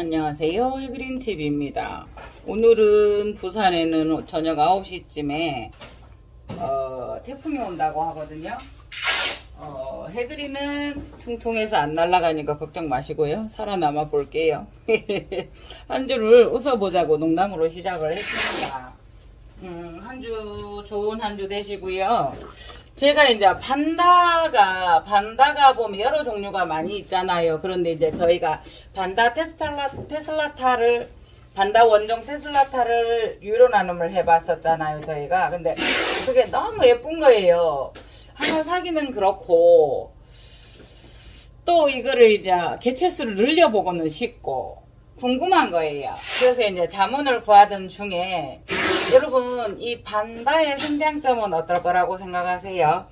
안녕하세요. 해그린TV입니다. 오늘은 부산에는 저녁 9시쯤에 태풍이 온다고 하거든요. 해그린은 퉁퉁해서 안 날아가니까 걱정 마시고요. 살아남아 볼게요. 한 주를 웃어보자고 농담으로 시작을 했습니다. 한 주 좋은 한 주 되시고요. 제가 이제 반다가 보면 여러 종류가 많이 있잖아요. 그런데 이제 저희가 반다 테슬라타를 반다 원종 테슬라타를 유료 나눔을 해봤었잖아요. 저희가. 근데 그게 너무 예쁜 거예요. 하나 사기는 그렇고 또 이거를 이제 개체수를 늘려보고는 싶고 궁금한 거예요. 그래서 이제 자문을 구하던 중에 여러분 이 반다의 생장점은 어떨 거라고 생각하세요?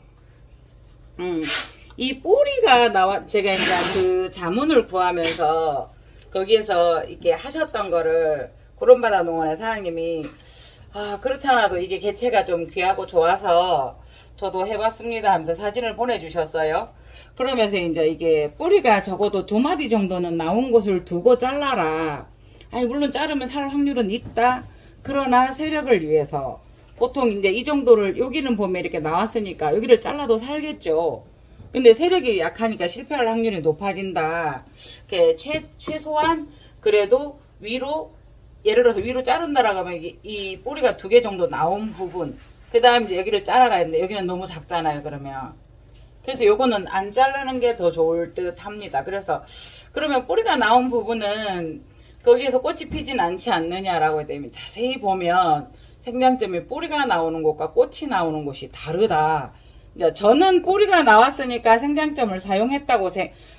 이 뿌리가 제가 이제 그 자문을 구하면서 거기에서 이렇게 하셨던 거를 구름바다 농원의 사장님이 그렇지 않아도 이게 개체가 좀 귀하고 좋아서 저도 해봤습니다 하면서 사진을 보내주셨어요. 그러면서 이제 이게 뿌리가 적어도 2마디 정도는 나온 곳을 두고 잘라라. 아니 물론 자르면 살 확률은 있다. 그러나 세력을 위해서 보통 이제 이 정도를 여기는 보면 이렇게 나왔으니까 여기를 잘라도 살겠죠. 근데 세력이 약하니까 실패할 확률이 높아진다. 이렇게 최소한 그래도 위로 예를 들어서 위로 자른다라고 하면 이 뿌리가 2개 정도 나온 부분 그 다음에 이제 여기를 잘라라 했는데 여기는 너무 작잖아요. 그래서 요거는 안 자르는 게 더 좋을 듯 합니다. 그래서 그러면 뿌리가 나온 부분은 거기에서 꽃이 피진 않지 않느냐라고 했더니 자세히 보면 생장점이 뿌리가 나오는 곳과 꽃이 나오는 곳이 다르다. 이제 저는 뿌리가 나왔으니까 생장점을 사용했다고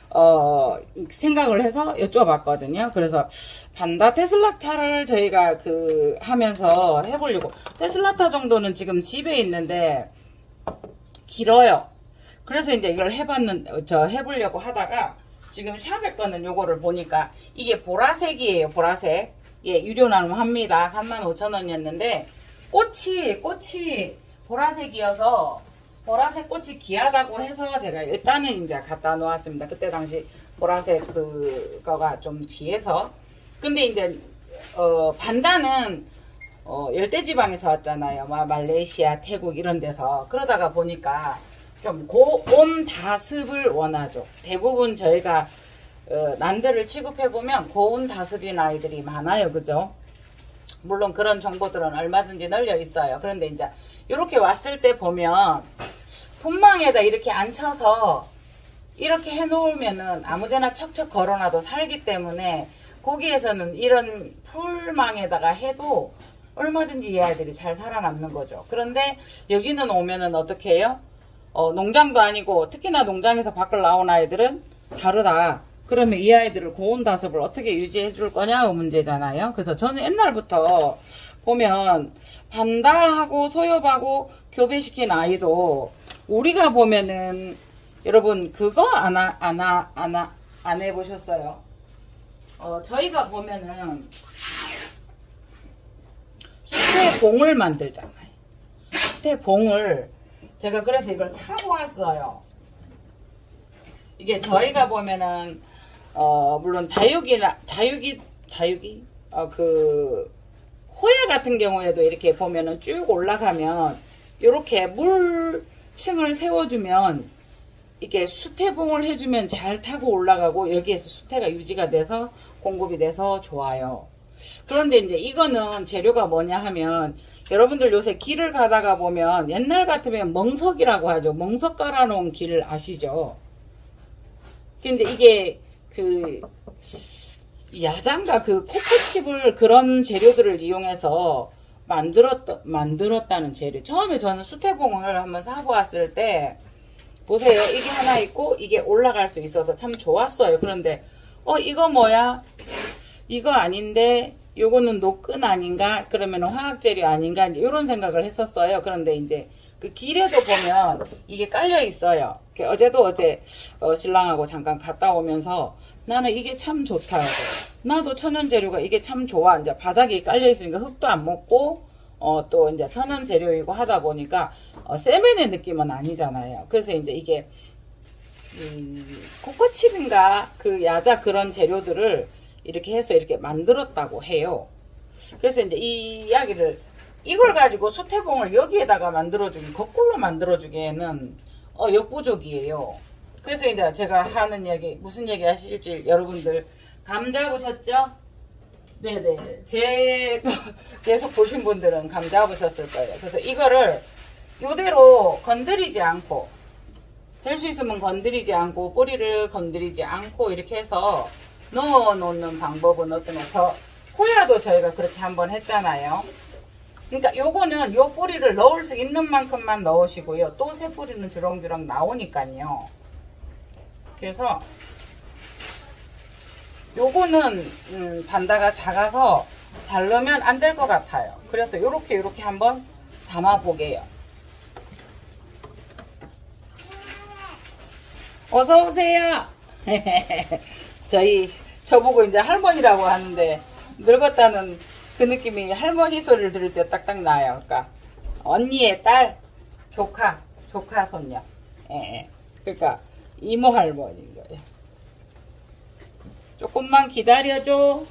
생각을 해서 여쭤봤거든요. 그래서 반다 테슬라타를 저희가 하면서 해보려고 테슬라타 정도는 지금 집에 있는데 길어요. 그래서 이제 이걸 해보려고 하다가 지금 샵에 거는 요거를 보니까 이게 보라색이에요. 보라색. 예, 유료 나눔합니다. 35,000원이었는데 꽃이 보라색이어서 보라색 꽃이 귀하다고 해서 제가 일단은 이제 갖다 놓았습니다. 그때 당시 보라색 그거가 좀 귀해서. 근데 이제 반다는 열대지방에서 왔잖아요. 말레이시아, 태국 이런 데서. 그러다가 보니까 좀 고온 다습을 원하죠. 대부분 저희가 난들을 취급해보면 고온 다습인 아이들이 많아요. 그죠? 물론 그런 정보들은 얼마든지 널려 있어요. 그런데 이제 이렇게 왔을 때 보면 품망에다 이렇게 앉혀서 이렇게 해놓으면은 아무데나 척척 걸어놔도 살기 때문에 거기에서는 이런 풀망에다가 해도 얼마든지 이 아이들이 잘 살아남는 거죠. 그런데 여기는 오면은 어떻게 해요? 농장도 아니고 특히나 농장에서 밖을 나온 아이들은 다르다. 그러면 이 아이들을 고온 다습을 어떻게 유지해 줄 거냐가 문제잖아요. 그래서 저는 옛날부터 보면 반다하고 소엽하고 교배시킨 아이도 우리가 보면은 여러분 그거 안 해보셨어요? 저희가 보면은 수태봉을 만들잖아요. 수태봉을 제가 그래서 이걸 사고 왔어요. 이게 저희가 보면은 물론 다육이 호야 같은 경우에도 이렇게 보면은 쭉 올라가면 이렇게 물층을 세워주면 이게 수태봉을 해주면 잘 타고 올라가고 여기에서 수태가 유지가 돼서 공급이 돼서 좋아요. 그런데 이제 이거는 재료가 뭐냐 하면 여러분들 요새 길을 가다가 보면 옛날 같으면 멍석이라고 하죠. 멍석 깔아놓은 길 아시죠? 근데 이게 야장과 코코칩을 그런 재료들을 이용해서 만들었다는 재료. 처음에 저는 수태봉을 한번 사보았을 때 보세요. 이게 하나 있고 이게 올라갈 수 있어서 참 좋았어요. 그런데 이거 뭐야? 이거 아닌데 요거는 노끈 아닌가? 그러면 화학재료 아닌가? 이제 이런 생각을 했었어요. 그런데 이제 그 길에도 보면 이게 깔려 있어요. 어제도 신랑하고 잠깐 갔다 오면서 나는 이게 참 좋다고. 나도 천연 재료가 이게 참 좋아. 이제 바닥에 깔려 있으니까 흙도 안 먹고 또 이제 천연 재료이고 하다 보니까 세면의 느낌은 아니잖아요. 그래서 이제 이게 코코칩인가 야자 그런 재료들을 이렇게 해서 이렇게 만들었다고 해요. 그래서 이제 이 이야기를, 이걸 가지고 수태봉을 여기에다가 만들어주기, 거꾸로 만들어주기에는 역부족이에요. 그래서 이제 제가 하는 얘기, 무슨 얘기 하실지 여러분들 감 잡으셨죠? 네네. 계속 보신 분들은 감 잡으셨을 거예요. 그래서 이거를 이대로 건드리지 않고, 될 수 있으면 건드리지 않고, 뿌리를 건드리지 않고, 이렇게 해서 넣어 놓는 방법은 어떤 거, 호야도 저희가 그렇게 한번 했잖아요. 그러니까 요거는 요 뿌리를 넣을 수 있는 만큼만 넣으시고요. 또 새 뿌리는 주렁주렁 나오니까요. 그래서 요거는 반다가 작아서 잘 넣으면 안 될 것 같아요. 그래서 요렇게 한번 담아 보게요. 어서 오세요. 저보고 이제 할머니라고 하는데, 늙었다는 그 느낌이 할머니 소리를 들을 때 딱딱 나요. 그러니까 언니의 딸, 조카 손녀. 예. 그러니까 이모 할머니인 거예요. 조금만 기다려줘.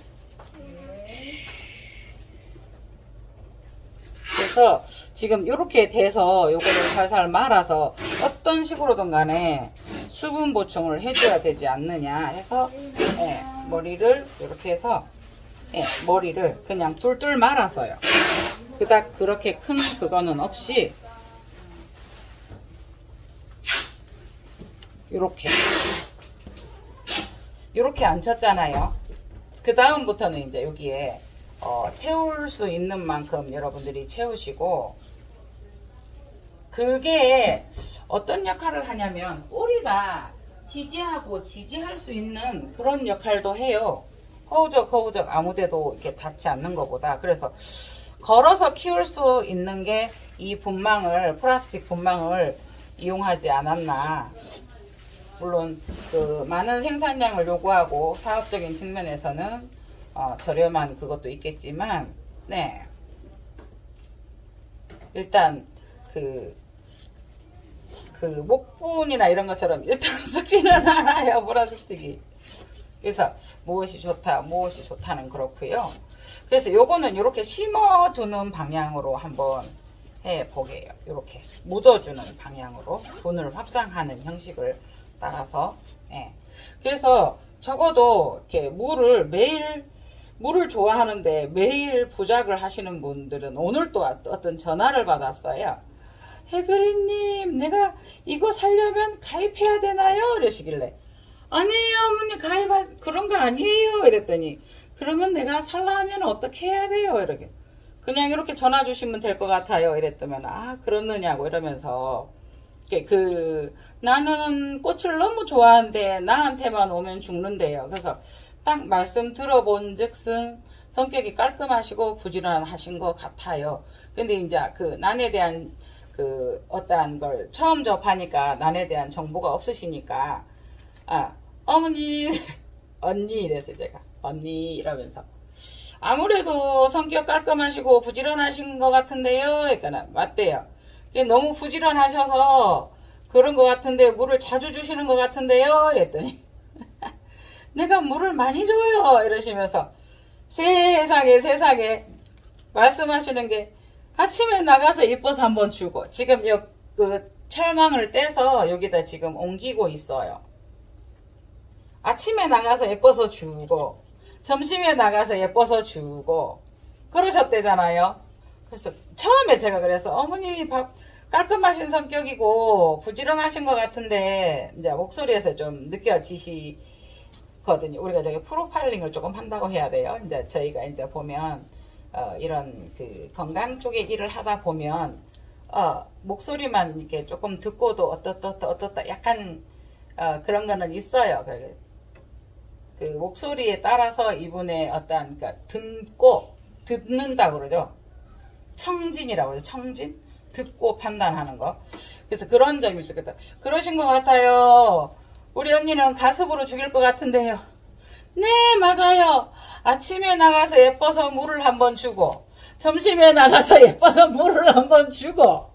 그래서 지금 이렇게 돼서 요거를 살살 말아서 어떤 식으로든 간에 수분 보충을 해줘야 되지 않느냐 해서, 예, 머리를 이렇게 해서, 예, 머리를 그냥 툴툴 말아서요. 그닥 그렇게 큰 그거는 없이 요렇게 앉혔잖아요. 그 다음부터는 이제 여기에 채울 수 있는 만큼 여러분들이 채우시고, 그게 어떤 역할을 하냐면 뿌리가 지지할 수 있는 그런 역할도 해요. 허우적 아무데도 이렇게 닿지 않는 것보다. 그래서 걸어서 키울 수 있는 게 이 분망을, 플라스틱 분망을 이용하지 않았나. 물론 그 많은 생산량을 요구하고 사업적인 측면에서는 저렴한 그것도 있겠지만, 네, 일단 그 목분이나 이런 것처럼 일단 썩지는 않아요, 플라스틱이. 그래서 무엇이 좋다는 그렇고요. 그래서 요거는 이렇게 심어두는 방향으로 한번 해보게요. 이렇게 묻어주는 방향으로 분을 확장하는 형식을 따라서. 예. 그래서 적어도 이렇게 물을 좋아하는데 매일 부작을 하시는 분들은, 오늘 또 어떤 전화를 받았어요. 해그리님, 내가 이거 살려면 가입해야 되나요? 이러시길래, 아니에요 어머니, 그런 거 아니에요 이랬더니, 그러면 내가 살라 하면 어떻게 해야 돼요? 이렇게 그냥 이렇게 전화 주시면 될 것 같아요 이랬더면, 그렇느냐고 이러면서, 나는 꽃을 너무 좋아하는데 나한테만 오면 죽는데요. 그래서 딱 말씀 들어본 즉슨 성격이 깔끔하시고 부지런하신 것 같아요. 근데 이제 그 난에 대한 어떠한 걸 처음 접하니까 난에 대한 정보가 없으시니까, 어머니, 언니 이래서 제가 언니 이러면서, 아무래도 성격 깔끔하시고 부지런하신 것 같은데요. 그러니까 맞대요. 너무 부지런하셔서 그런 것 같은데 물을 자주 주시는 것 같은데요. 이랬더니 내가 물을 많이 줘요 이러시면서, 세상에 말씀하시는 게, 아침에 나가서 예뻐서 한번 주고, 지금 그 철망을 떼서 여기다 지금 옮기고 있어요. 아침에 나가서 예뻐서 주고, 점심에 나가서 예뻐서 주고, 그러셨대잖아요. 그래서 처음에 제가 그래서, 어머니 깔끔하신 성격이고 부지런하신 것 같은데, 이제 목소리에서 좀 느껴지시거든요. 우리가 저기 프로파일링을 조금 한다고 해야 돼요. 이제 저희가 이제 보면 이런 그 건강 쪽의 일을 하다 보면 목소리만 이렇게 조금 듣고도 어떻다 약간 그런 거는 있어요. 그 목소리에 따라서 이분의 어떤, 그러니까 듣는다 그러죠. 청진이라고 하죠. 청진? 듣고 판단하는 거. 그래서 그런 점이 있었겠다. 그러신 것 같아요. 우리 언니는 가습으로 죽일 것 같은데요. 네, 맞아요. 아침에 나가서 예뻐서 물을 한번 주고, 점심에 나가서 예뻐서 물을 한번 주고,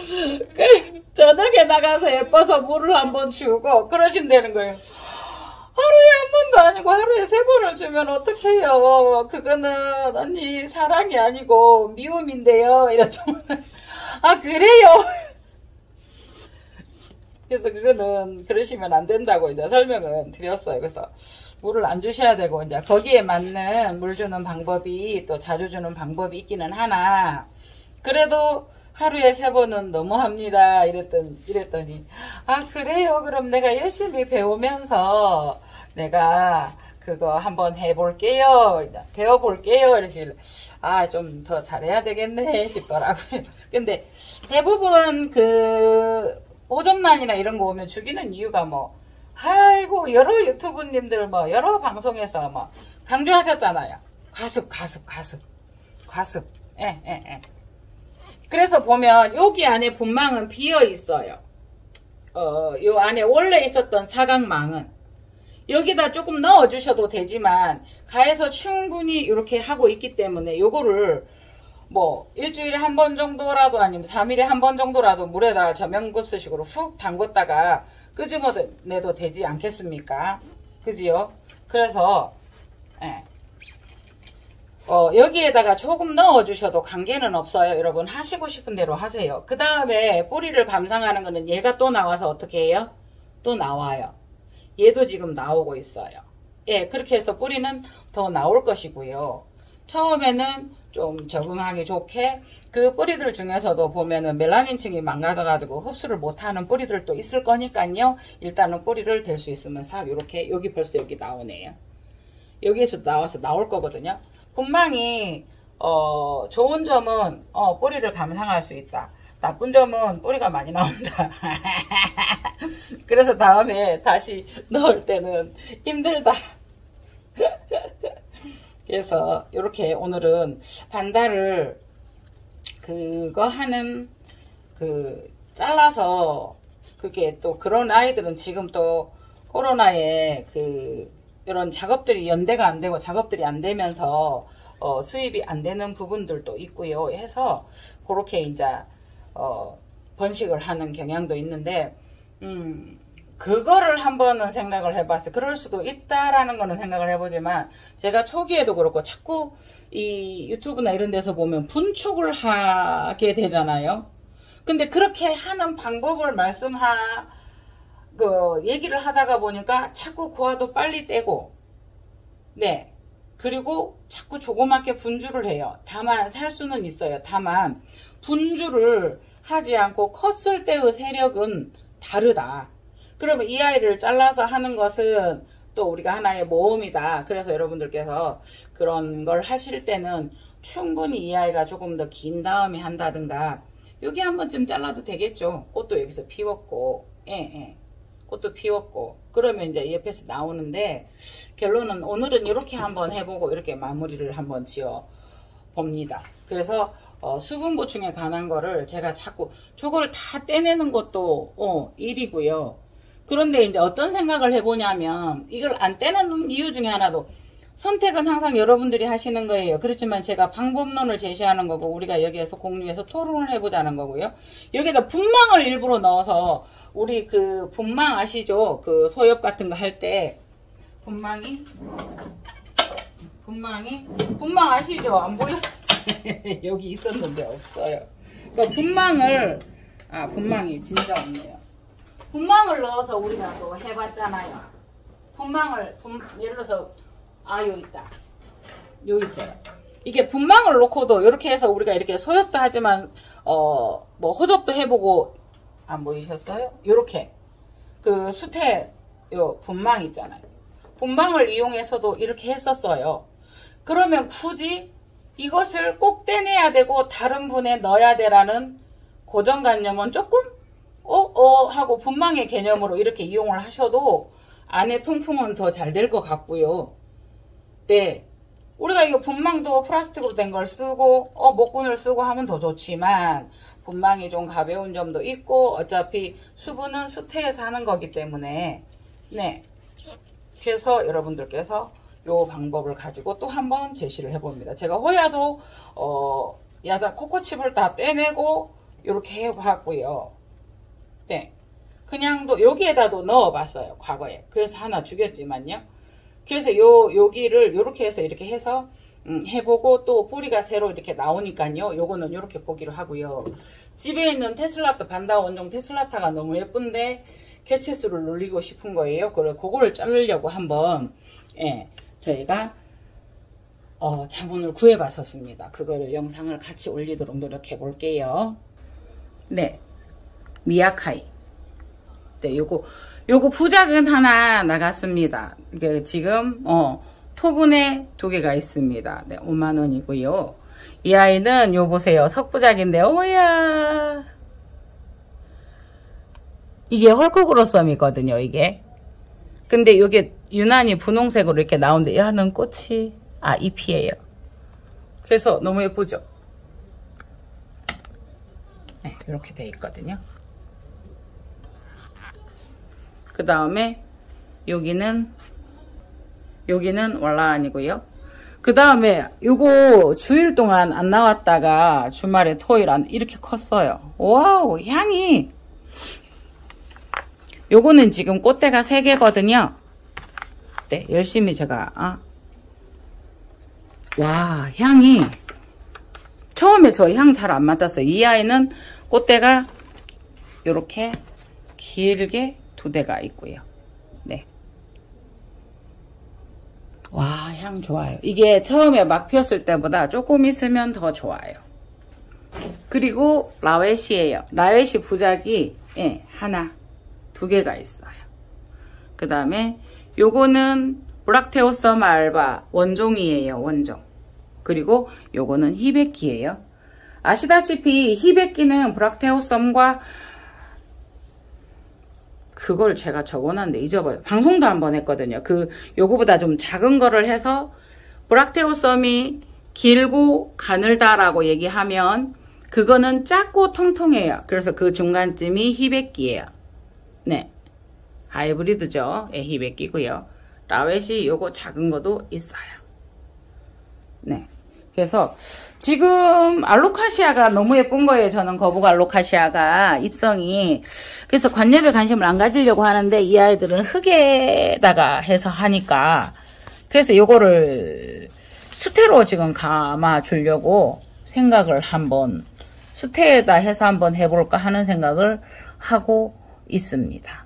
그래, 저녁에 나가서 예뻐서 물을 한번 주고, 그러신다는 거예요. 하루에 한 번도 아니고 하루에 3번을 주면 어떡해요. 그거는 언니 사랑이 아니고 미움인데요. 이랬더니 아 그래요. 그래서 그거는 그러시면 안 된다고 이제 설명을 드렸어요. 그래서 물을 안 주셔야 되고 이제 거기에 맞는 물 주는 방법이 또 자주 주는 방법이 있기는 하나 그래도 하루에 3번은 너무합니다. 이랬더니 아 그래요. 그럼 내가 열심히 배우면서 내가 그거 한번 해볼게요. 배워볼게요. 이렇게 아 좀 더 잘해야 되겠네 싶더라고요. 근데 대부분 그 호접란이나 이런 거 오면 죽이는 이유가 뭐 아이고 여러 유튜브님들 뭐 여러 방송에서 뭐 강조하셨잖아요. 과습. 예. 그래서 보면 여기 안에 분망은 비어 있어요. 요 안에 원래 있었던 사각망은 여기다 조금 넣어 주셔도 되지만 가에서 충분히 이렇게 하고 있기 때문에 요거를 뭐 일주일에 한 번 정도라도 아니면 3일에 한 번 정도라도 물에다 저명급수식으로 훅 담궜다가 끄집어내도 되지 않겠습니까? 그지요? 그래서 예. 여기에다가 조금 넣어주셔도 관계는 없어요. 여러분 하시고 싶은 대로 하세요. 그 다음에 뿌리를 감상하는 거는 얘가 또 나와서 어떻게 해요? 또 나와요. 얘도 지금 나오고 있어요. 예, 그렇게 해서 뿌리는 더 나올 것이고요. 처음에는 좀 적응하기 좋게 그 뿌리들 중에서도 보면은 멜라닌층이 망가져가지고 흡수를 못하는 뿌리들도 있을 거니까요. 일단은 뿌리를 댈 수 있으면 싹 이렇게 여기 벌써 여기 나오네요. 여기에서 나와서 나올 거거든요. 분망이 좋은 점은 뿌리를 감상할 수 있다. 나쁜 점은 뿌리가 많이 나온다. 그래서 다음에 다시 넣을 때는 힘들다. 그래서 이렇게 오늘은 반달을 그거 하는 그 잘라서 그게 또 그런 아이들은 지금 또 코로나에 그 이런 작업들이 연대가 안 되고 작업들이 안 되면서 수입이 안 되는 부분들도 있고요. 해서 그렇게 이제 번식을 하는 경향도 있는데 그거를 한번은 생각을 해봤어요. 그럴 수도 있다라는 거는 생각을 해보지만 제가 초기에도 그렇고 자꾸 이 유튜브나 이런 데서 보면 분촉을 하게 되잖아요. 근데 그렇게 하는 방법을 얘기를 하다가 보니까 자꾸 고화도 빨리 떼고 네 그리고 자꾸 조그맣게 분주를 해요. 다만 살 수는 있어요. 다만 분주를 하지 않고 컸을 때의 세력은 다르다. 그러면 이 아이를 잘라서 하는 것은 또 우리가 하나의 모험이다. 그래서 여러분들께서 그런 걸 하실 때는 충분히 이 아이가 조금 더 긴 다음에 한다든가 여기 한 번쯤 잘라도 되겠죠. 꽃도 여기서 피웠고 예. 꽃도 피웠고 그러면 이제 옆에서 나오는데 결론은 오늘은 이렇게 한번 해보고 이렇게 마무리를 한번 지어 봅니다. 그래서 수분 보충에 관한 거를 제가 자꾸 저걸 다 떼내는 것도 일이고요. 그런데 이제 어떤 생각을 해보냐면 이걸 안 떼는 이유 중에 하나도 선택은 항상 여러분들이 하시는 거예요. 그렇지만 제가 방법론을 제시하는 거고 우리가 여기에서 공유해서 토론을 해보자는 거고요. 여기다 분망을 일부러 넣어서 우리 그 분망 아시죠? 그 소엽 같은 거 할 때 분망 아시죠? 안 보여? 여기 있었는데 없어요. 그러니까 분망이 진짜 없네요. 분망을 넣어서 우리가 또 해봤잖아요. 예를 들어서 여기 있다. 여기 있어요. 이게 분망을 놓고도 이렇게 해서 우리가 이렇게 소엽도 하지만 뭐 호접도 해보고 안 보이셨어요? 요렇게 그 수태 요 분망 있잖아요. 분망을 이용해서도 이렇게 했었어요. 그러면 굳이 이것을 꼭 떼내야 되고 다른 분에 넣어야 되라는 고정관념은 조금 하고 분망의 개념으로 이렇게 이용을 하셔도 안에 통풍은 더 잘 될 것 같고요. 네, 우리가 이거 분망도 플라스틱으로 된 걸 쓰고 목분을 쓰고 하면 더 좋지만 분망이 좀 가벼운 점도 있고 어차피 수분은 수태에서 하는 거기 때문에 네, 그래서 여러분들께서 요 방법을 가지고 또 한번 제시를 해봅니다. 제가 호야도 야자 코코칩을 다 떼내고 이렇게 해봤고요. 네, 그냥도 여기에다도 넣어봤어요. 과거에. 그래서 하나 죽였지만요. 그래서 여기를 요렇게 해서 이렇게 해서 해보고 또 뿌리가 새로 이렇게 나오니까요. 요거는 요렇게 보기로 하고요. 집에 있는 테슬라타 반다 원종 테슬라타가 너무 예쁜데 개체수를 늘리고 싶은 거예요. 그거를 자르려고 한번 저희가 자문을 구해봤었습니다. 그거를 영상을 같이 올리도록 노력해 볼게요. 네, 미야카이. 네, 요거 부작은 하나 나갔습니다. 이게 지금 토분에 2개가 있습니다. 네, 5만원이고요. 이 아이는 요 보세요. 석부작인데 어머야, 이게 헐크그로썸이거든요. 이게 근데 요게 유난히 분홍색으로 이렇게 나오는데 얘는 꽃이 잎이에요. 그래서 너무 예쁘죠. 네, 이렇게 돼 있거든요. 그 다음에 여기는 월라안이고요. 그 다음에 요거 주일 동안 안 나왔다가 주말에 토요일 이렇게 컸어요. 와우, 향이, 요거는 지금 꽃대가 3개거든요. 네, 열심히 제가 와, 향이 처음에 저 향 잘 안 맡았어요. 이 아이는 꽃대가 요렇게 길게 2대가 있고요. 네. 와, 향 좋아요. 이게 처음에 막 피었을 때보다 조금 있으면 더 좋아요. 그리고 라웨시예요. 라웨시 부작이 하나, 2개가 있어요. 그 다음에 요거는 브락테오썸 알바 원종이에요. 원종. 그리고 요거는 히베키예요. 아시다시피 히베키는 브락테오썸과 그걸 제가 적어놨는데 잊어버려요. 방송도 한번 했거든요. 요거보다 좀 작은 거를 해서 브락테오썸이 길고 가늘다라고 얘기하면 그거는 작고 통통해요. 그래서 그 중간쯤이 히베키예요. 네, 하이브리드죠. 히베키고요. 라웨시 요거 작은 것도 있어요. 네, 그래서 지금 알로카시아가 너무 예쁜 거예요. 저는 거북 알로카시아가 잎성이. 그래서 관엽에 관심을 안 가지려고 하는데 이 아이들은 흙에다가 해서 하니까, 그래서 요거를 수태로 지금 감아 주려고 생각을 한번, 수태에다 해서 한번 해볼까 하는 생각을 하고 있습니다.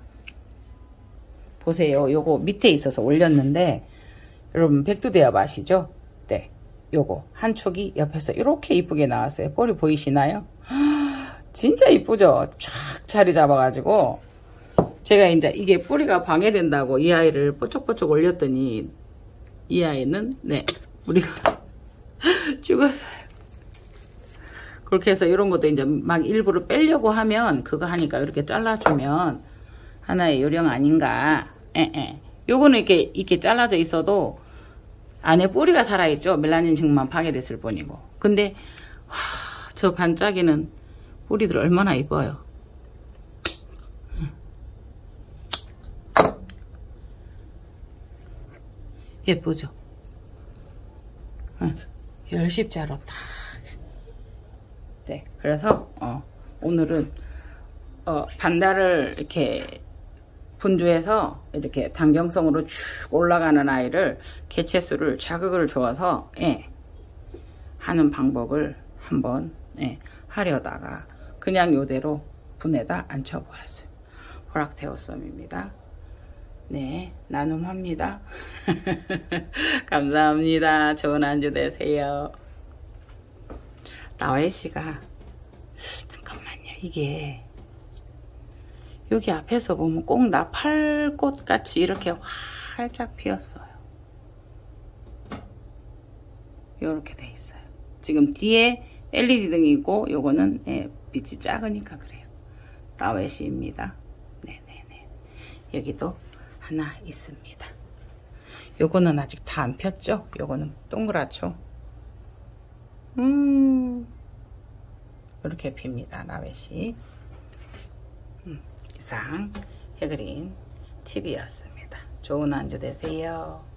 보세요. 요거 밑에 있어서 올렸는데 여러분 백두대엽 아시죠? 네, 요거 한 촉이 옆에서 이렇게 이쁘게 나왔어요. 뿌리 보이시나요? 진짜 이쁘죠? 쫙 자리 잡아가지고 제가 이제 이게 뿌리가 방해된다고 이 아이를 뽀쩍뽀쩍 올렸더니 이 아이는 뿌리가 죽었어요. 그렇게 해서 이런 것도 이제 막 일부러 빼려고 하면 그거 하니까 이렇게 잘라주면 하나의 요령 아닌가. 요거는 이렇게 잘라져 있어도 안에 뿌리가 살아있죠. 멜라닌층만 파괴됐을 뿐이고. 근데 저 반짝이는 뿌리들 얼마나 이뻐요. 예쁘죠. 열십자로 딱. 네, 그래서 오늘은 반달을 이렇게 분주해서 이렇게 단경성으로 쭉 올라가는 아이를 개체수를 자극을 줘서 하는 방법을 한번 하려다가 그냥 요대로 분에다 앉혀보았어요. 브락테오썸입니다. 네, 나눔합니다. 감사합니다. 좋은 안주 되세요. 라웨시가 잠깐만요. 이게 여기 앞에서 보면 꼭 나팔꽃 같이 이렇게 활짝 피었어요. 이렇게 돼 있어요. 지금 뒤에 LED 등이 있고 요거는 빛이 작으니까 그래요. 라웨시입니다. 네네네. 여기도 하나 있습니다. 요거는 아직 다 안 폈죠? 요거는 동그랗죠? 이렇게 핍니다. 라웨시. 이상 해그린 TV였습니다. 좋은 안주 되세요.